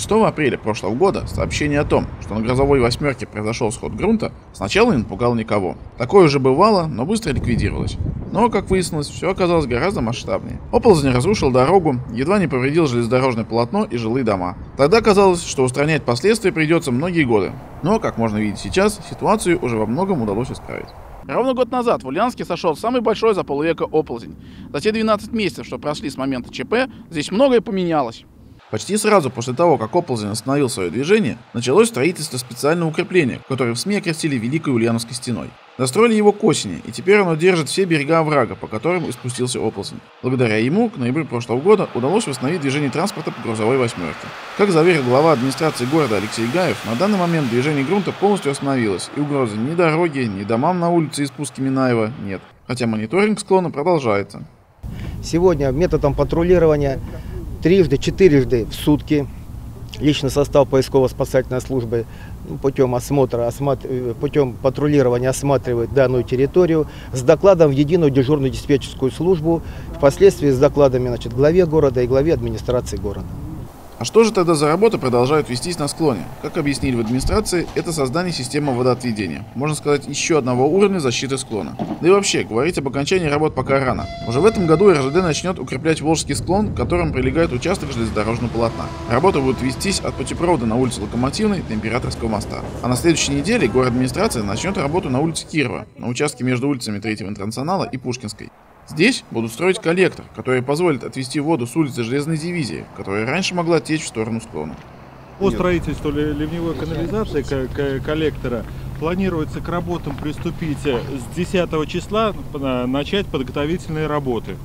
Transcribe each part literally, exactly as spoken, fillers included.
шестого апреля прошлого года сообщение о том, что на грозовой восьмерке произошел сход грунта, сначала не напугало никого. Такое уже бывало, но быстро ликвидировалось. Но, как выяснилось, все оказалось гораздо масштабнее. Оползень разрушил дорогу, едва не повредил железнодорожное полотно и жилые дома. Тогда казалось, что устранять последствия придется многие годы. Но, как можно видеть сейчас, ситуацию уже во многом удалось исправить. Ровно год назад в Ульяновске сошел самый большой за полвека оползень. За те двенадцать месяцев, что прошли с момента ЧП, здесь многое поменялось. Почти сразу после того, как оползень остановил свое движение, началось строительство специального укрепления, которое в СМИ окрестили Великой Ульяновской стеной. Достроили его к осени, и теперь оно держит все берега оврага, по которым и спустился оползень. Благодаря ему к ноябрю прошлого года удалось восстановить движение транспорта по грузовой восьмерке. Как заверил глава администрации города Алексей Гаев, на данный момент движение грунта полностью остановилось, и угрозы ни дороге, ни домам на улице и спуске Минаева нет, хотя мониторинг склона продолжается. Сегодня методом патрулирования трижды, четырежды в сутки личный состав поисково-спасательной службы путем осмотра, осмат... путем патрулирования осматривает данную территорию с докладом в единую дежурную диспетчерскую службу, впоследствии с докладами, значит, главе города и главе администрации города. А что же тогда за работы продолжают вестись на склоне? Как объяснили в администрации, это создание системы водоотведения. Можно сказать, еще одного уровня защиты склона. Да и вообще, говорить об окончании работ пока рано. Уже в этом году эр жэ дэ начнет укреплять Волжский склон, к которому прилегает участок железнодорожного полотна. Работы будут вестись от путепровода на улице Локомотивной до Императорского моста. А на следующей неделе город администрация начнет работу на улице Кирова, на участке между улицами Третьего Интернационала и Пушкинской. Здесь будут строить коллектор, который позволит отвести воду с улицы Железной дивизии, которая раньше могла течь в сторону склона. По строительству ливневой канализации коллектора планируется к работам приступить с десятого числа, начать подготовительные работы.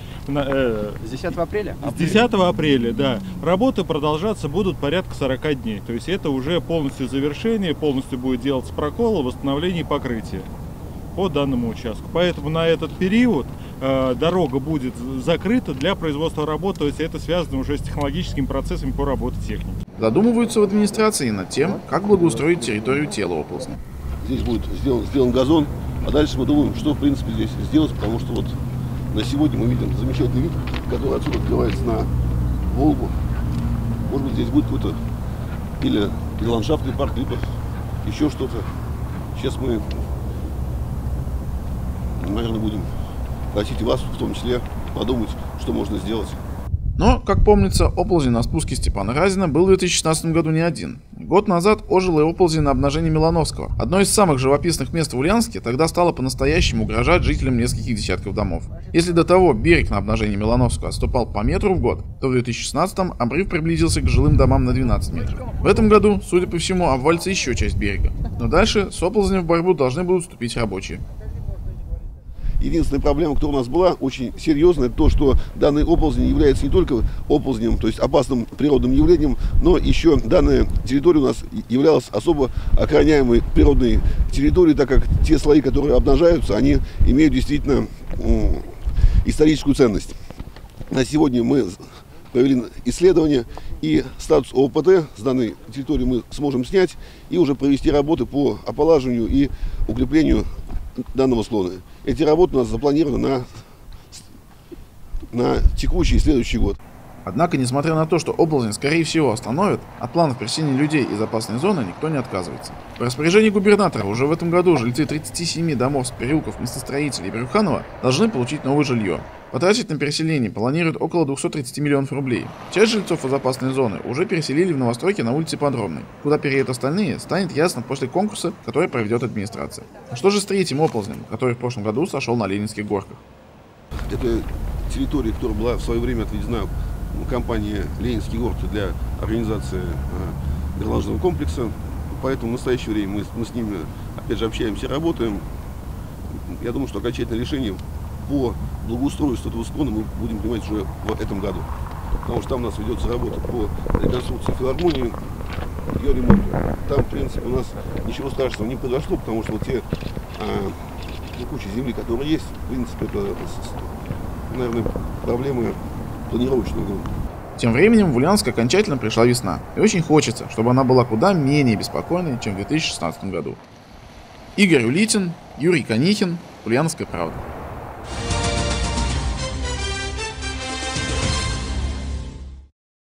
С десятого апреля? С десятого апреля, да. Работы продолжаться будут порядка сорока дней. То есть это уже полностью завершение, полностью будет делаться прокол, восстановление покрытия по данному участку. Поэтому на этот период э, дорога будет закрыта для производства работ, то есть это связано уже с технологическими процессами по работе техники. Задумываются в администрации над тем, как благоустроить территорию тела оползня. Здесь будет сделан, сделан газон, а дальше мы думаем, что в принципе здесь сделать, потому что вот на сегодня мы видим замечательный вид, который отсюда открывается на Волгу. Может быть, здесь будет какой-то или, или ландшафтный парк, либо еще что-то. Сейчас мы, наверное, будем просить и вас в том числе подумать, что можно сделать. Но, как помнится, оползень на спуске Степана Разина был в две тысячи шестнадцатом году не один. Год назад ожил и оползень на обнажении Милановского. Одно из самых живописных мест в Ульяновске тогда стало по-настоящему угрожать жителям нескольких десятков домов. Если до того берег на обнажении Милановского отступал по метру в год, то в две тысячи шестнадцатом обрыв приблизился к жилым домам на двенадцать метров. В этом году, судя по всему, обвалится еще часть берега. Но дальше с оползнем в борьбу должны будут вступить рабочие. Единственная проблема, которая у нас была, очень серьезная, то, что данный оползень является не только оползнем, то есть опасным природным явлением, но еще данная территория у нас являлась особо охраняемой природной территорией, так как те слои, которые обнажаются, они имеют действительно м, историческую ценность. На сегодня мы провели исследование, и статус о о пэ тэ с данной территории мы сможем снять и уже провести работы по ополаживанию и укреплению данного склона. Эти работы у нас запланированы на, на текущий и следующий год. Однако, несмотря на то, что оползень скорее всего остановит, от планов переселения людей из опасной зоны никто не отказывается. По распоряжению губернатора уже в этом году жильцы тридцати семи домов с переулков Местостроителей и Брюханова должны получить новое жилье. Потратить на переселение планируют около двухсот тридцати миллионов рублей. Часть жильцов из опасной зоны уже переселили в новостройки на улице Подробной. Куда переедут остальные, станет ясно после конкурса, который проведет администрация. А что же с третьим оползнем, который в прошлом году сошел на Ленинских горках? Это территория, которая была в свое время отведена компании «Ленинские горки» для организации э, горнолыжного комплекса. Поэтому в настоящее время мы, мы с ними, опять же, общаемся и работаем. Я думаю, что окончательное решение по благоустройству этого склона мы будем принимать уже в этом году. Потому что там у нас ведется работа по реконструкции филармонии, ее ремонту. Там, в принципе, у нас ничего страшного не произошло, потому что вот те э, кучи земли, которые есть, в принципе, это, наверное, проблемы планировочного грунта. Тем временем в Ульяновск окончательно пришла весна. И очень хочется, чтобы она была куда менее беспокойной, чем в две тысячи шестнадцатом году. Игорь Улитин, Юрий Конихин, Ульяновская правда.